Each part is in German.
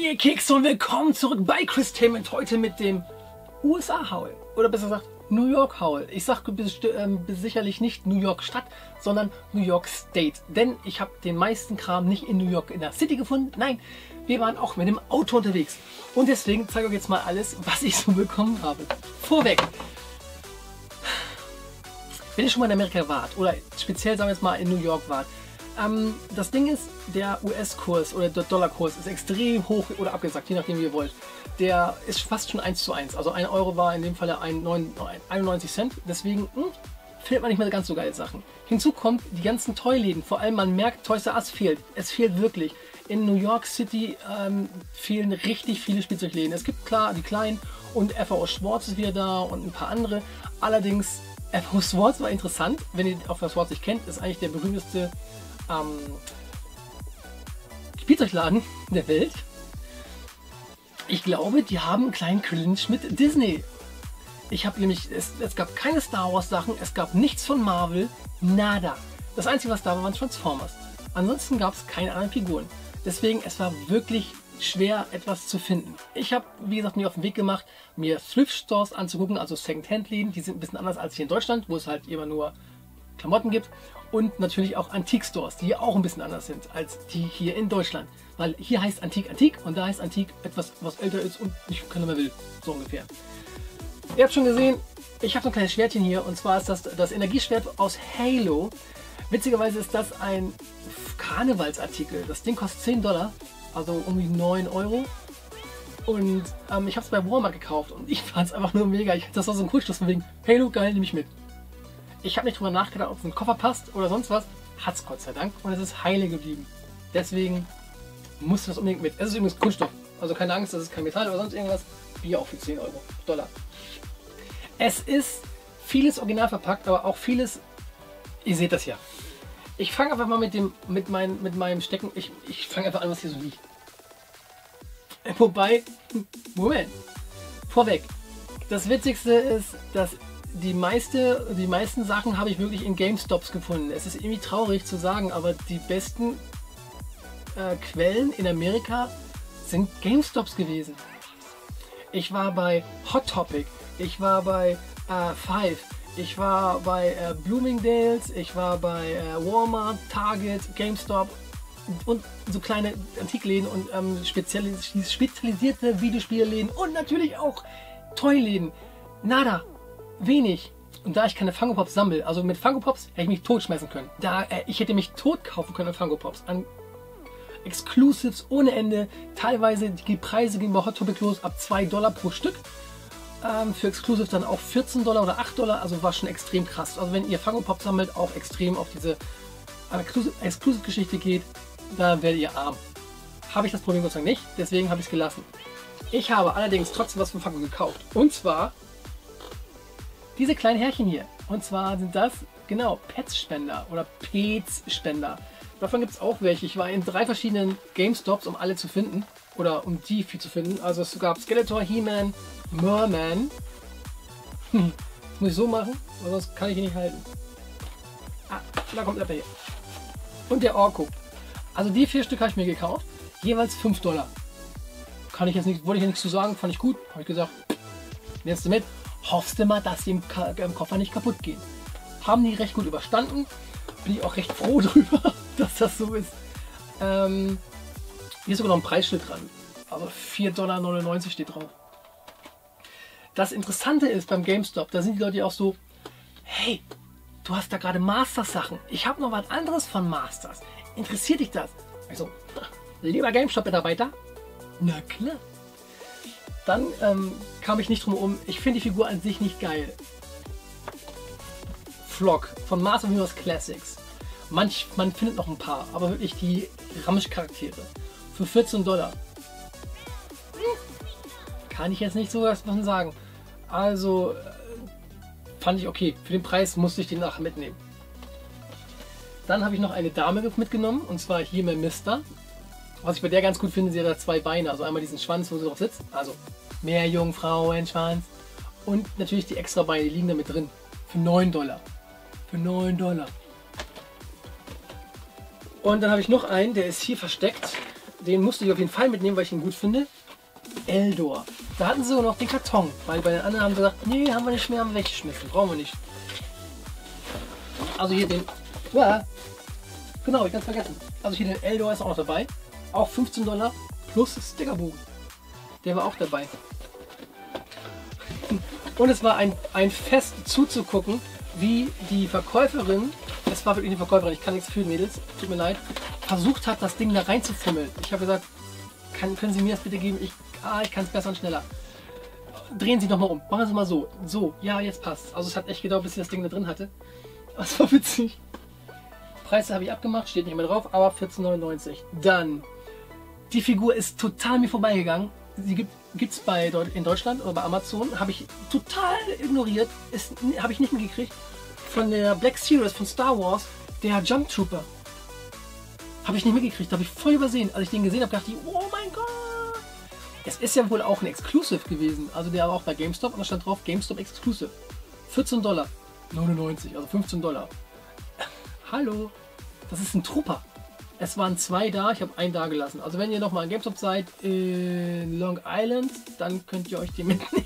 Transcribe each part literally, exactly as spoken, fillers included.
ihr Kekse und willkommen zurück bei Christainment. Heute mit dem U S A-Haul. Oder besser gesagt New York-Haul. Ich sage ähm, sicherlich nicht New York Stadt, sondern New York State. Denn ich habe den meisten Kram nicht in New York in der City gefunden. Nein, wir waren auch mit dem Auto unterwegs. Und deswegen zeige ich euch jetzt mal alles, was ich so bekommen habe. Vorweg. Wenn ihr schon mal in Amerika wart oder speziell sagen wir jetzt mal in New York wart, ähm, das Ding ist, der U S-Kurs oder der Dollarkurs ist extrem hoch oder abgesagt, je nachdem wie ihr wollt. Der ist fast schon eins zu eins. Also ein Euro war in dem Fall einundneunzig Cent. Deswegen hm, findet man nicht mehr ganz so geile Sachen. Hinzu kommt die ganzen Toyläden. Vor allem man merkt, Toys R Us fehlt. Es fehlt wirklich. In New York City ähm, fehlen richtig viele Spielzeugläden. Es gibt klar die kleinen und F A O Schwarz ist wieder da und ein paar andere. Allerdings F A O Schwarz war interessant. Wenn ihr auch Schwarz nicht kennt, ist eigentlich der berühmteste ähm, Spielzeugladen der Welt. Ich glaube, die haben einen kleinen Clinch mit Disney. Ich habe nämlich, es, es gab keine Star Wars Sachen, es gab nichts von Marvel, nada. Das Einzige, was da war, waren Transformers. Ansonsten gab es keine anderen Figuren. Deswegen, es war wirklich schwer, etwas zu finden. Ich habe, wie gesagt, mir auf den Weg gemacht, mir Thrift Stores anzugucken, also Second-Hand-Läden. Die sind ein bisschen anders als hier in Deutschland, wo es halt immer nur Klamotten gibt. Und natürlich auch Antik-Stores, die auch ein bisschen anders sind als die hier in Deutschland. Weil hier heißt Antik Antik und da heißt Antik etwas, was älter ist und nicht keiner mehr will. So ungefähr. Ihr habt schon gesehen, ich habe so ein kleines Schwertchen hier und zwar ist das das Energieschwert aus Halo. Witzigerweise ist das ein Karnevalsartikel. Das Ding kostet zehn Dollar, also um die neun Euro. Und ähm, ich habe es bei Walmart gekauft und ich fand es einfach nur mega. Ich, das war so ein Kurzschluss von wegen Halo, geil, nehme ich mit. Ich habe nicht drüber nachgedacht, ob es in den Koffer passt oder sonst was. Hat es Gott sei Dank und es ist heile geblieben. Deswegen musste das unbedingt mit. Es ist übrigens Kunststoff. Also keine Angst, das ist kein Metall oder sonst irgendwas. Bier auch für zehn Euro. Dollar. Es ist vieles original verpackt, aber auch vieles. Ihr seht das ja. Ich fange einfach mal mit dem mit, mein, mit meinem Stecken. Ich, ich fange einfach an, was hier so liegt. Wobei. Moment. Vorweg. Das Witzigste ist, dass die, meiste, die meisten Sachen habe ich wirklich in GameStops gefunden. Es ist irgendwie traurig zu sagen, aber die besten äh, Quellen in Amerika sind GameStops gewesen. Ich war bei Hot Topic, ich war bei äh, Five, ich war bei äh, Bloomingdale's, ich war bei äh, Walmart, Target, GameStop und so kleine Antikläden und ähm, spezialis spezialisierte Videospielläden und natürlich auch Toyläden. Nada. Wenig. Und da ich keine Funko Pops sammle, also mit Funko Pops hätte ich mich totschmeißen können. Da äh, ich hätte mich tot kaufen können an Funko Pops. An Exclusives ohne Ende. Teilweise die Preise gingen bei Hot Topic los ab zwei Dollar pro Stück. Ähm, für Exclusives dann auch vierzehn Dollar oder acht Dollar. Also war schon extrem krass. Also wenn ihr Funko Pops sammelt, auch extrem auf diese Exclusive-Geschichte geht, da werdet ihr arm. Habe ich das Problem Gott sei Dank nicht, deswegen habe ich es gelassen. Ich habe allerdings trotzdem was von Funko gekauft. Und zwar diese kleinen Härchen hier. Und zwar sind das, genau, Pets-Spender oder Pets-Spender. Davon gibt es auch welche. Ich war in drei verschiedenen GameStops, um alle zu finden. Oder um die viel zu finden. Also es gab Skeletor, He-Man, Merman. Hm. Das muss ich so machen, weil sonst kann ich ihn nicht halten. Ah, da kommt der hier. Und der Orko. Also die vier Stück habe ich mir gekauft. Jeweils fünf Dollar. Kann ich jetzt nicht, wollte ich ja nichts zu sagen, fand ich gut. Habe ich gesagt, nimmst du mit. Hoffst du mal, dass die im, im Koffer nicht kaputt gehen. Haben die recht gut überstanden. Bin ich auch recht froh drüber, dass das so ist. Ähm, hier ist sogar noch ein Preisschild dran. Also vier Dollar neunundneunzig steht drauf. Das Interessante ist beim GameStop, da sind die Leute auch so, hey, du hast da gerade Masters Sachen. Ich habe noch was anderes von Masters. Interessiert dich das? Also, lieber GameStop-Mitarbeiter? Na klar. Dann ähm, kam ich nicht drum um. Ich finde die Figur an sich nicht geil. Flock von Master Universe Classics. Manch, man findet noch ein paar, aber wirklich die Ramsch-Charaktere. Für vierzehn Dollar. Kann ich jetzt nicht so was sagen. Also äh, fand ich okay. Für den Preis musste ich den nachher mitnehmen. Dann habe ich noch eine Dame mitgenommen. Und zwar hier mein Mister. Was ich bei der ganz gut finde, sie hat da zwei Beine. Also einmal diesen Schwanz, wo sie drauf sitzt. Also mehr Jungfrauenschwanz. Und natürlich die extra Beine, die liegen da mit drin. Für neun Dollar. Für neun Dollar. Und dann habe ich noch einen, der ist hier versteckt. den musste ich auf jeden Fall mitnehmen, weil ich ihn gut finde. Eldor. Da hatten sie sogar noch den Karton, weil bei den anderen haben sie gesagt, nee, haben wir nicht mehr, haben wir weggeschmissen, brauchen wir nicht. Also hier den, ja, genau, ich ganz vergessen. Also hier den Eldor ist auch noch dabei, auch fünfzehn Dollar plus Stickerbogen. Der war auch dabei. Und es war ein, ein Fest zuzugucken, wie die Verkäuferin, es war wirklich eine Verkäuferin, ich kann nichts für Mädels, tut mir leid, versucht hat, das Ding da reinzufummeln. Ich habe gesagt, kann, können Sie mir das bitte geben? Ich, ah, ich kann es besser und schneller. Drehen Sie doch mal um, machen Sie mal so. So, ja, jetzt passt. Also es hat echt gedauert, bis ich das Ding da drin hatte. Das war witzig. Preise habe ich abgemacht, steht nicht mehr drauf, aber vierzehn neunundneunzig. Dann, die Figur ist total mir vorbeigegangen. Sie gibt es bei in Deutschland oder bei Amazon, habe ich total ignoriert, habe ich nicht mitgekriegt. Von der Black Series von Star Wars, der Jump Trooper. Habe ich nicht mitgekriegt, habe ich voll übersehen. Als ich den gesehen habe, dachte ich, oh mein Gott. Es ist ja wohl auch ein Exclusive gewesen. Also der war auch bei GameStop und da stand drauf GameStop Exclusive. vierzehn Dollar neunundneunzig, also fünfzehn Dollar. Hallo, das ist ein Trooper. Es waren zwei da, ich habe einen da gelassen. Also wenn ihr noch mal in GameStop seid in Long Island, dann könnt ihr euch die mitnehmen.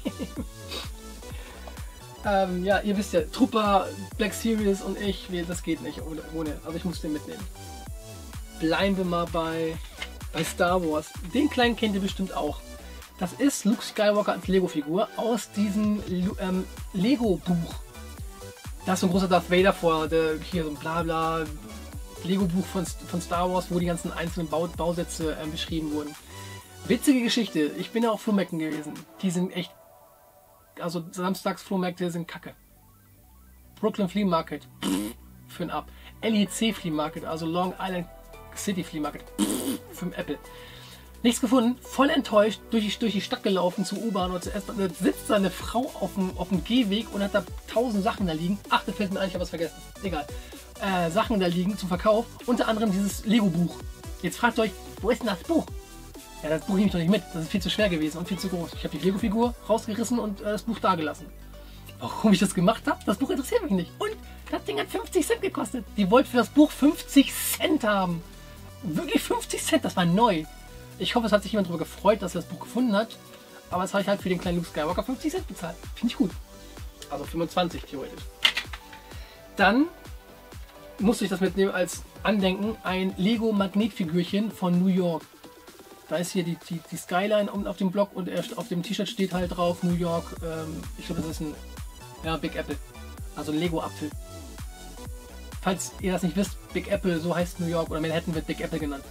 ähm, ja, ihr wisst ja, Trooper, Black Series und ich, das geht nicht ohne. Also ich muss den mitnehmen. Bleiben wir mal bei, bei Star Wars. Den kleinen kennt ihr bestimmt auch. Das ist Luke Skywalker als Lego-Figur aus diesem ähm, Lego-Buch. Da ist so ein großer Darth Vader vor, der, hier so ein Blabla Lego-Buch von, von Star Wars, wo die ganzen einzelnen Bau, Bausätze äh, beschrieben wurden. Witzige Geschichte. Ich bin ja auf Flohmärkten gewesen. Die sind echt, also samstags Flohmärkte sind kacke. Brooklyn Flea Market, pff, für ein Ab. L E C Flea Market, also Long Island City Flea Market, pff, für ein Apple. Nichts gefunden, voll enttäuscht, durch die, durch die Stadt gelaufen zur U-Bahn und zuerst da sitzt da eine Frau auf dem, auf dem Gehweg und hat da tausend Sachen da liegen. Ach, da fällt mir ein, ich habe was vergessen. Egal. Äh, Sachen da liegen zum Verkauf, unter anderem dieses Lego-Buch. Jetzt fragt euch, wo ist denn das Buch? Ja, das Buch nehme ich doch nicht mit, das ist viel zu schwer gewesen und viel zu groß. Ich habe die Lego-Figur rausgerissen und äh, das Buch da gelassen. Warum ich das gemacht habe? Das Buch interessiert mich nicht. Und das Ding hat fünfzig Cent gekostet. Die wollte für das Buch fünfzig Cent haben. Wirklich fünfzig Cent, das war neu. Ich hoffe, es hat sich jemand darüber gefreut, dass er das Buch gefunden hat. Aber das habe ich halt für den kleinen Luke Skywalker fünfzig Cent bezahlt. Finde ich gut. Also fünfundzwanzig theoretisch. Dann musste ich das mitnehmen als Andenken. Ein Lego Magnetfigürchen von New York. Da ist hier die, die, die Skyline auf dem Block und auf dem T-Shirt steht halt drauf New York. Ähm, ich glaube, das ist ein ja, Big Apple. Also ein Lego-Apfel. Falls ihr das nicht wisst, Big Apple, so heißt New York oder Manhattan wird Big Apple genannt.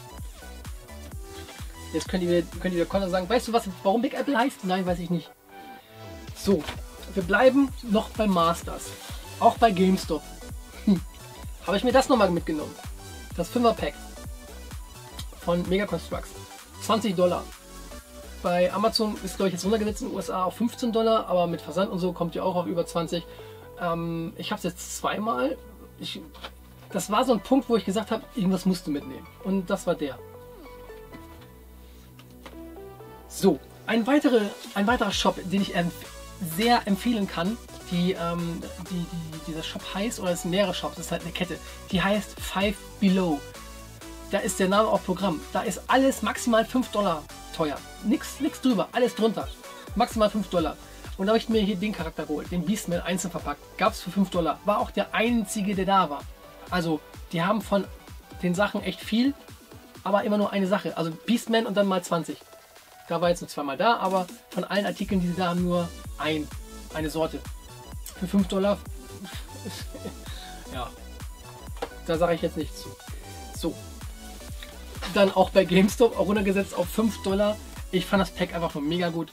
Jetzt könnt ihr, könnt ihr Connor sagen, weißt du was, warum Big Apple heißt? Nein, weiß ich nicht. So, wir bleiben noch bei Masters. Auch bei GameStop. Hm. Habe ich mir das nochmal mitgenommen. Das Fünfer-Pack von Mega Constructs. zwanzig Dollar. Bei Amazon ist, glaube ich, jetzt runtergesetzt in den U S A auf fünfzehn Dollar, aber mit Versand und so kommt ihr auch auf über zwanzig. Ähm, ich habe es jetzt zweimal. Ich, das war so ein Punkt, wo ich gesagt habe, irgendwas musst du mitnehmen. Und das war der. So, ein, weitere, ein weiterer Shop, den ich empf sehr empfehlen kann. Die, ähm, die, die, dieser Shop heißt, oder es sind mehrere Shops, das ist halt eine Kette. Die heißt Five Below. Da ist der Name auf Programm. Da ist alles maximal fünf Dollar teuer. Nix, nix drüber, alles drunter. Maximal fünf Dollar. Und da habe ich mir hier den Charakter geholt, den Beastman einzeln verpackt. Gab es für fünf Dollar. War auch der einzige, der da war. Also, die haben von den Sachen echt viel, aber immer nur eine Sache. Also Beastman und dann mal zwanzig. Da war jetzt nur zweimal da, aber von allen Artikeln, die sie da haben, nur ein, eine Sorte. Für fünf Dollar. Ja, da sage ich jetzt nichts zu. So. Dann auch bei GameStop auch runtergesetzt auf fünf Dollar. Ich fand das Pack einfach nur mega gut.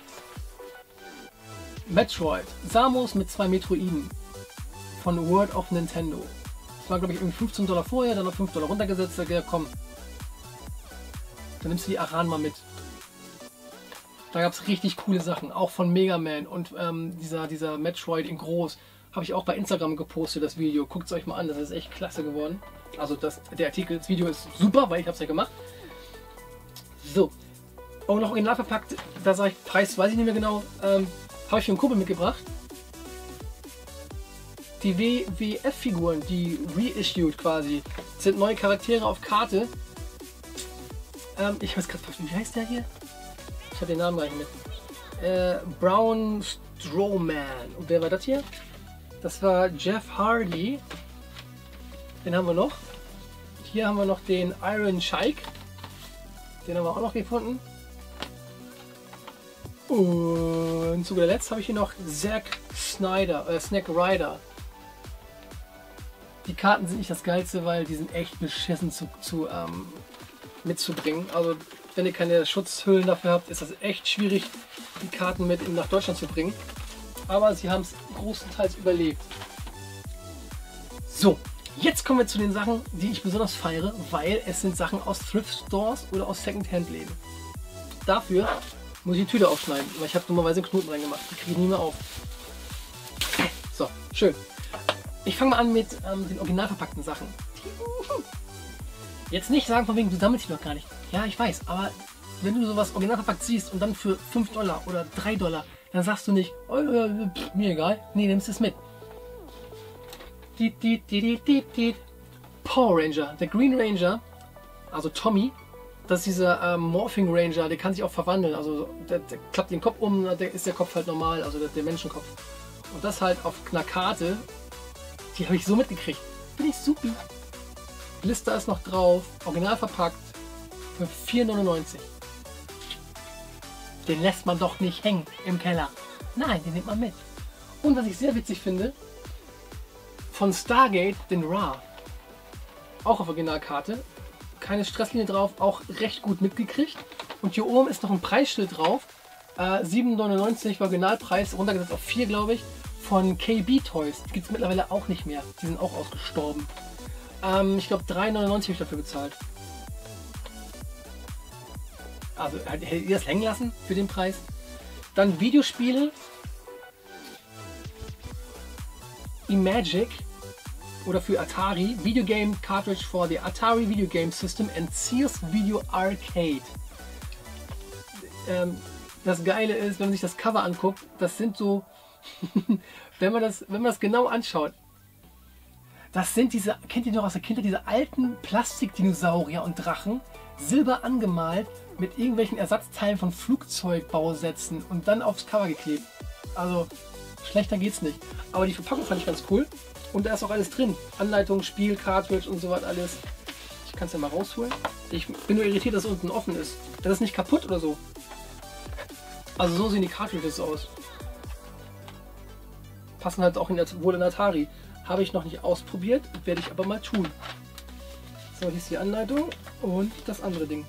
Metroid. Samus mit zwei Metroiden. Von World of Nintendo. Das war, glaube ich, irgendwie fünfzehn Dollar vorher, dann auf fünf Dollar runtergesetzt. Da gesagt, komm. Dann nimmst du die Aran mal mit. Da gab es richtig coole Sachen. Auch von Mega Man und ähm, dieser, dieser Metroid in groß. Habe ich auch bei Instagram gepostet, das Video. Guckt es euch mal an, das ist echt klasse geworden. Also das, der Artikel, das Video ist super, weil ich habe es ja gemacht. So. Und noch original verpackt, da sage ich, Preis weiß ich nicht mehr genau, ähm, habe ich für einen Kumpel mitgebracht. Die W W F-Figuren, die reissued quasi, sind neue Charaktere auf Karte. Ähm, ich weiß gerade, wie heißt der hier? Ich habe den Namen gar nicht mit. Äh, Braun Strowman. Und wer war das hier? Das war Jeff Hardy. Den haben wir noch. Hier haben wir noch den Iron Sheik. Den haben wir auch noch gefunden. Und zu guter Letzt habe ich hier noch Zack Snyder, äh, Snack Rider. Die Karten sind nicht das Geilste, weil die sind echt beschissen zu, zu ähm, mitzubringen. Also wenn ihr keine Schutzhüllen dafür habt, ist das echt schwierig, die Karten mit nach Deutschland zu bringen. Aber sie haben es großenteils überlebt. So, jetzt kommen wir zu den Sachen, die ich besonders feiere, weil es sind Sachen aus Thrift Stores oder aus Secondhand-Läden. Dafür muss ich die Tüte aufschneiden, weil ich habe dummerweise einen Knoten reingemacht. Die kriege ich nie mehr auf. So, schön. Ich fange mal an mit ähm, den original verpackten Sachen. Jetzt nicht sagen von wegen, du sammelst die noch gar nicht. Ja, ich weiß, aber wenn du sowas original verpackt siehst und dann für fünf Dollar oder drei Dollar, dann sagst du nicht, oh, äh, pff, mir egal, nee, nimmst es mit. Die, die, die, die, die, die. Power Ranger, der Green Ranger, also Tommy, das ist dieser ähm, Morphing Ranger, der kann sich auch verwandeln, also der, der klappt den Kopf um, der ist der Kopf halt normal, also der, der Menschenkopf. Und das halt auf einer Karte, die habe ich so mitgekriegt. Finde ich super. Blister ist noch drauf, original verpackt, für vier neunundneunzig. Den lässt man doch nicht hängen im Keller. Nein, den nimmt man mit. Und was ich sehr witzig finde, von Stargate den Ra. Auch auf Originalkarte. Keine Stresslinie drauf, auch recht gut mitgekriegt. Und hier oben ist noch ein Preisschild drauf. Äh, sieben neunundneunzig war Originalpreis, runtergesetzt auf vier, glaube ich. Von K B Toys. Die gibt es mittlerweile auch nicht mehr. Die sind auch ausgestorben. Ähm, ich glaube drei neunundneunzig habe ich dafür bezahlt. Also hättet ihr das hängen lassen für den Preis? Dann Videospiele. Imagic oder für Atari. Video Game Cartridge for the Atari Video Game System and Sears Video Arcade. Ähm, das Geile ist, wenn man sich das Cover anguckt, das sind so, wenn man das, wenn man das genau anschaut, das sind diese, kennt ihr noch aus der Kindheit, diese alten Plastikdinosaurier und Drachen, silber angemalt mit irgendwelchen Ersatzteilen von Flugzeugbausätzen und dann aufs Cover geklebt. Also schlechter geht's nicht. Aber die Verpackung fand ich ganz cool und da ist auch alles drin. Anleitung, Spiel, Cartridge und so was alles. Ich kann es ja mal rausholen. Ich bin nur irritiert, dass es unten offen ist. Das ist nicht kaputt oder so. Also so sehen die Cartridges aus. Passen halt auch in der, wohl in Atari. Habe ich noch nicht ausprobiert, werde ich aber mal tun. So, hier ist die Anleitung und das andere Ding.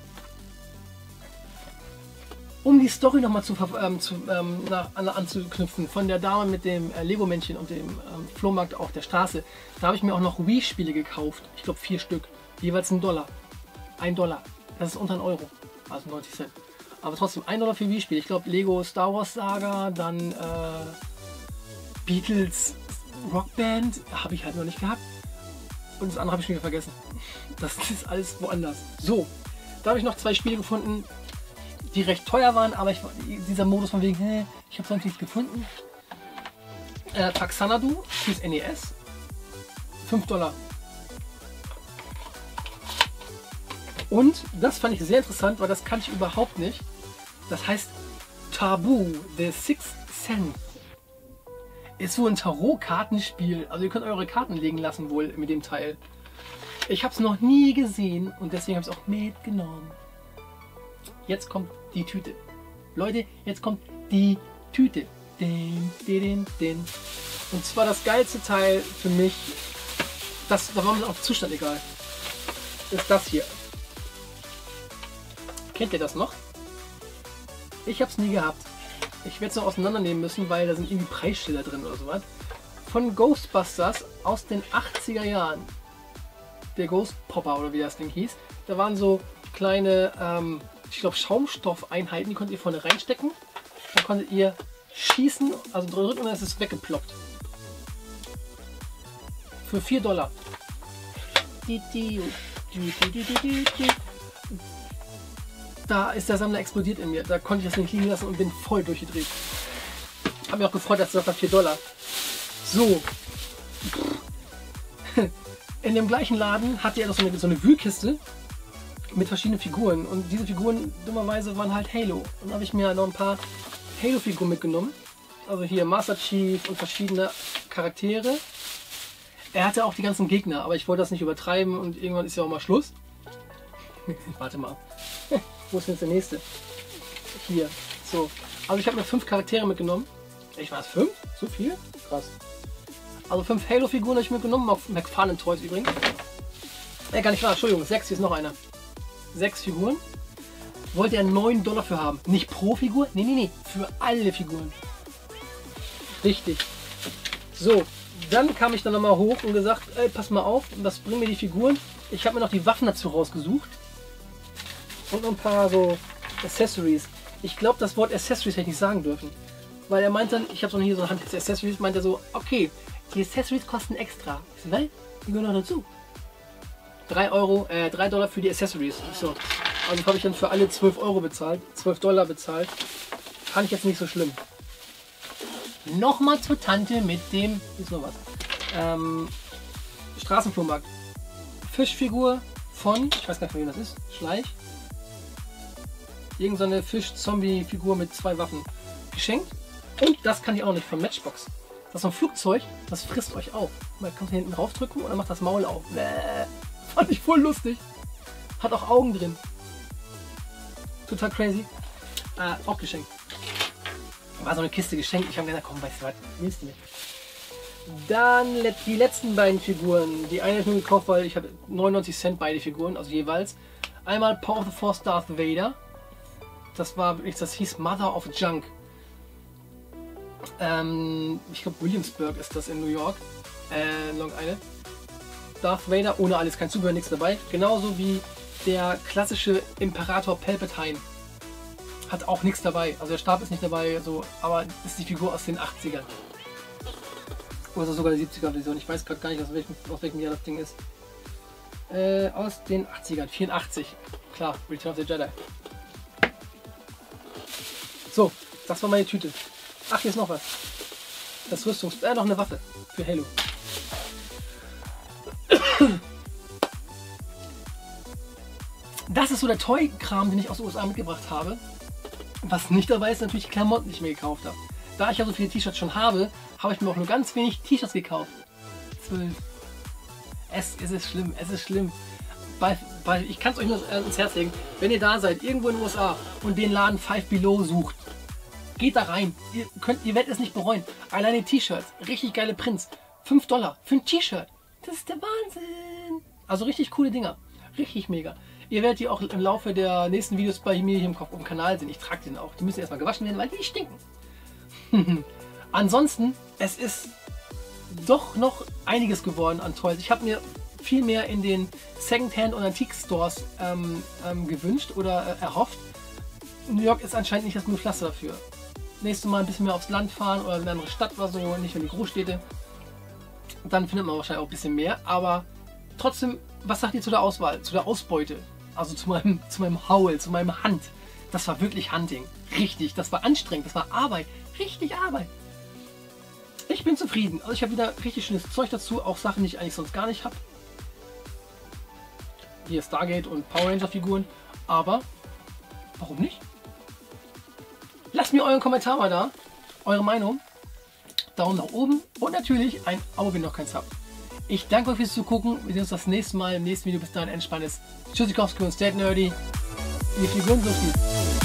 Um die Story nochmal zu, ähm, zu, ähm, nach, an, anzuknüpfen, von der Dame mit dem äh, Lego-Männchen und dem ähm, Flohmarkt auf der Straße, da habe ich mir auch noch Wii-Spiele gekauft. Ich glaube vier Stück. Jeweils ein Dollar. Ein Dollar. Das ist unter ein Euro. Also neunzig Cent. Aber trotzdem ein Dollar für Wii-Spiele. Ich glaube Lego Star Wars Saga, dann äh, Beatles Rockband habe ich halt noch nicht gehabt. Und das andere habe ich schon wieder vergessen. Das ist alles woanders. So, da habe ich noch zwei Spiele gefunden, die recht teuer waren, aber ich, dieser Modus von wegen, hey, ich habe sonst nichts gefunden. Äh, Taxanadu fürs N E S. fünf Dollar. Und das fand ich sehr interessant, weil das kannte ich überhaupt nicht. Das heißt Tabu, The Sixth Sense. Ist so ein Tarot-Kartenspiel. Also ihr könnt eure Karten legen lassen wohl mit dem Teil. Ich habe es noch nie gesehen und deswegen habe ich es auch mitgenommen. Jetzt kommt die Tüte. Leute, jetzt kommt die Tüte. Den, den, den. Und zwar das geilste Teil für mich, das, da war mir auch Zustand egal, ist das hier. Kennt ihr das noch? Ich habe es nie gehabt. Ich werde es noch auseinandernehmen müssen, weil da sind irgendwie Preisschilder drin oder sowas. Von Ghostbusters aus den achtziger Jahren. Der Ghost Popper oder wie das Ding hieß. Da waren so kleine, ähm, ich glaube Schaumstoffeinheiten, die konntet ihr vorne reinstecken. Dann konntet ihr schießen, also drücken und dann ist es weggeploppt. Für vier Dollar. Da ist der Sammler explodiert in mir. Da konnte ich das nicht liegen lassen und bin voll durchgedreht. Hab mich auch gefreut, dass das war vier Dollar. So. In dem gleichen Laden hatte er noch so eine, so eine Wühlkiste. mit verschiedenen Figuren. Und diese Figuren dummerweise waren halt Halo. Und dann habe ich mir noch ein paar Halo-Figuren mitgenommen. Also hier Master Chief und verschiedene Charaktere. Er hatte auch die ganzen Gegner, aber ich wollte das nicht übertreiben und irgendwann ist ja auch mal Schluss. Warte mal. Wo ist denn jetzt der nächste? Hier. So. Also ich habe mir fünf Charaktere mitgenommen. Ich war es fünf? So viel? Krass. Also fünf Halo-Figuren habe ich mitgenommen. Auf McFarlane Toys übrigens. Äh, gar nicht wahr. Entschuldigung. Sechs. Hier ist noch einer. Sechs Figuren. Wollte er neun Dollar für haben. Nicht pro Figur? Nee, nee, nee. Für alle Figuren. Richtig. So. Dann kam ich dann nochmal hoch und gesagt, ey, pass mal auf, was bringen mir die Figuren? Ich habe mir noch die Waffen dazu rausgesucht. Und noch ein paar so Accessories. Ich glaube, das Wort Accessories hätte ich nicht sagen dürfen. Weil er meint dann, ich habe so hier so eine Hand Accessories, meint er so, okay, die Accessories kosten extra. Ich so, weil, die gehören noch dazu. drei Euro, äh, drei Dollar für die Accessories. So. Also habe ich dann für alle zwölf Euro bezahlt, zwölf Dollar bezahlt. Fand ich jetzt nicht so schlimm. Nochmal zur Tante mit dem, ist noch was, ähm, Straßenflohmarkt. Fischfigur von, ich weiß gar nicht, von wem das ist, Schleich. Irgend so eine Fisch-Zombie-Figur mit zwei Waffen. Geschenkt. Und das kann ich auch nicht, von Matchbox. Das ist so ein Flugzeug, das frisst euch auf. Man kann hier hinten raufdrücken und dann macht das Maul auf. Bäh. Fand ich voll lustig. Hat auch Augen drin. Total crazy. Äh, auch geschenkt. War so eine Kiste geschenkt. Ich habe gedacht, komm, weißt du was, nimmst du mit. Dann die letzten beiden Figuren. Die eine habe ich nur gekauft, weil ich habe neunundneunzig Cent beide Figuren, also jeweils. Einmal Power of the Force Darth Vader. Das war wirklich, das hieß Mother of Junk. Ähm, ich glaube Williamsburg ist das in New York. Äh, Long Island. Darth Vader ohne alles, kein Zubehör, nichts dabei. Genauso wie der klassische Imperator Palpatine. Hat auch nichts dabei. Also der Stab ist nicht dabei, so, aber das ist die Figur aus den achtzigern. Oder sogar die siebziger Version. Ich weiß gerade gar nicht, aus welchem, aus welchem Jahr das Ding ist. Äh, aus den achtzigern. vierundachtzig. Klar, Return of the Jedi. So, das war meine Tüte. Ach, hier ist noch was. Das Rüstungs... Äh, noch eine Waffe. Für Halo. Das ist so der Toy-Kram, den ich aus den U S A mitgebracht habe. Was nicht dabei ist, natürlich Klamotten, die ich mir gekauft habe. Da ich ja so viele T-Shirts schon habe, habe ich mir auch nur ganz wenig T-Shirts gekauft. zwölf. Es, es ist schlimm, es ist schlimm. Bei, bei, ich kann es euch nur ins Herz legen, wenn ihr da seid, irgendwo in den U S A und den Laden Five Below sucht, geht da rein. Ihr, könnt, ihr werdet es nicht bereuen. Alleine T-Shirts, richtig geile Prints. fünf Dollar für ein T-Shirt. Das ist der Wahnsinn. Also richtig coole Dinger. Richtig mega. Ihr werdet die auch im Laufe der nächsten Videos bei mir hier im, Kopf, im Kanal sehen. Ich trage den auch. Die müssen erstmal gewaschen werden, weil die stinken. Ansonsten, es ist doch noch einiges geworden an Toys. Ich habe mir viel mehr in den Secondhand- und Antique-Stores ähm, ähm, gewünscht oder äh, erhofft. New York ist anscheinend nicht das genug Pflaster dafür. Nächstes Mal ein bisschen mehr aufs Land fahren oder in eine andere Stadt oder so, nicht in die Großstädte. Dann findet man wahrscheinlich auch ein bisschen mehr. Aber trotzdem, was sagt ihr zu der Auswahl, zu der Ausbeute? Also zu meinem, zu meinem Haul, zu meinem Hunt. Das war wirklich Hunting. Richtig, das war anstrengend, das war Arbeit. Richtig Arbeit. Ich bin zufrieden. Also ich habe wieder richtig schönes Zeug dazu. Auch Sachen, die ich eigentlich sonst gar nicht habe. Hier Stargate und Power Ranger Figuren. Aber warum nicht? Lasst mir euren Kommentar mal da. Eure Meinung. Daumen nach oben. Und natürlich ein Abo, wenn noch keins habt. Ich danke euch fürs Zugucken. Wir sehen uns das nächste Mal im nächsten Video. Bis dahin entspanntes Tschüssikowski und Stay Nerdy. Die Figuren so viel.